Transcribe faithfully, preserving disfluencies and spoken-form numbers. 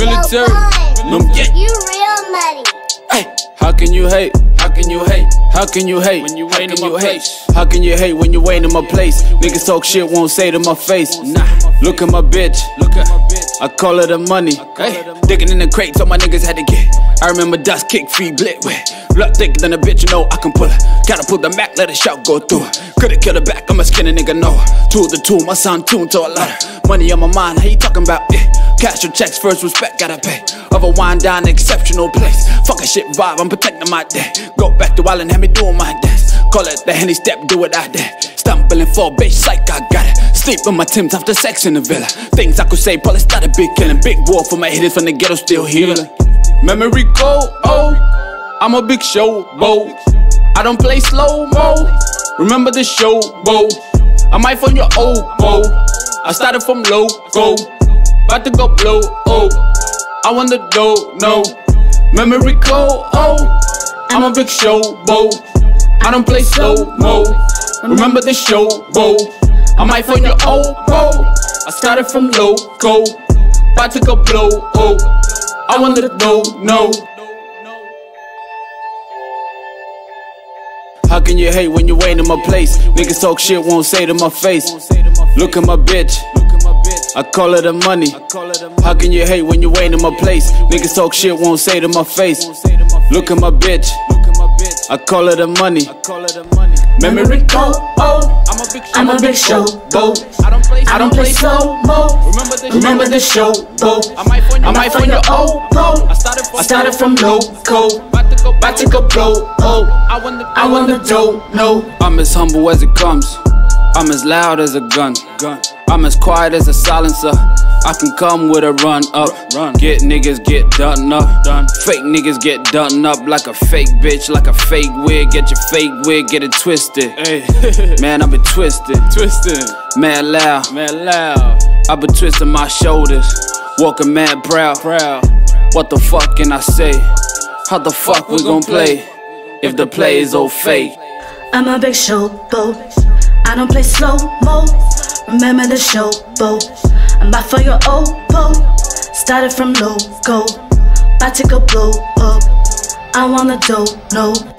military. No, you real money. Hey, how can you hate? How can you hate? How can you hate when you ain't in my place? How can you hate when you ain't in my place? Niggas talk shit, won't say to my face. Nah, look at my bitch. Look at my bitch. I call her the money. Hey, digging in the crates, all my niggas had to get. I remember dust kick feet blit with. Blood thicker than a bitch, you know I can pull her. Gotta pull the Mac, let a shot go through her. Could've killed her back, I'm a skinny nigga, know her. Two the two, my son tuned to a lot of money on my mind, how you talking about it? Cash your checks, first respect, gotta pay. Of a wind down, exceptional place. Fucking shit vibe, I'm protecting my day. Go back to Island, have me doing my dance. Call it the Henny step, do it out there. Stumbling for bitch, psych, I got it. Sleep with my Timbs after sex in the villa. Things I could say, probably start a big killing. Big war for my hitters from the ghetto, still healing. Memory code, oh, I'm a big show, bo. I don't play slow mo. Remember the show, bo. I might phone your old bo. I started from low, go. About to go blow, oh. I want the dough, no. Memory code, oh. I'm a big show, bo. I don't play slow mo. Remember the show, bo. I might phone your old bo. I started from low, go. About to go blow, oh. I want the dough, no. How can you hate when you ain't in my place? Niggas talk shit, won't say to my face. Look at my bitch. I call her the money. How can you hate when you ain't in my place? Niggas talk shit, won't say to my face. Look at my bitch. I call her the money. Memory code, oh, I'm a big show, bo. I don't play slow mo. Remember the show, bo. I might phone your old bo. I started from low, cold. About to go blow, oh. I want the dough, no. I'm as humble as it comes. I'm as loud as a gun. I'm as quiet as a silencer. I can come with a run up. Get niggas get done up. Fake niggas get done up like a fake bitch, like a fake wig. Get your fake wig, get it twisted. Man, I've been twisted. Twisted. Mad loud. Mad loud. I've been twisting my shoulders. Walking mad proud. Proud. What the fuck can I say? How the fuck we gon' play if the play is all fake? I'm a big show, bo. I don't play slow mo. Remember the show, bo. I'm out for your old bo. Started from low, go. About to go blow up. I want the dough, no.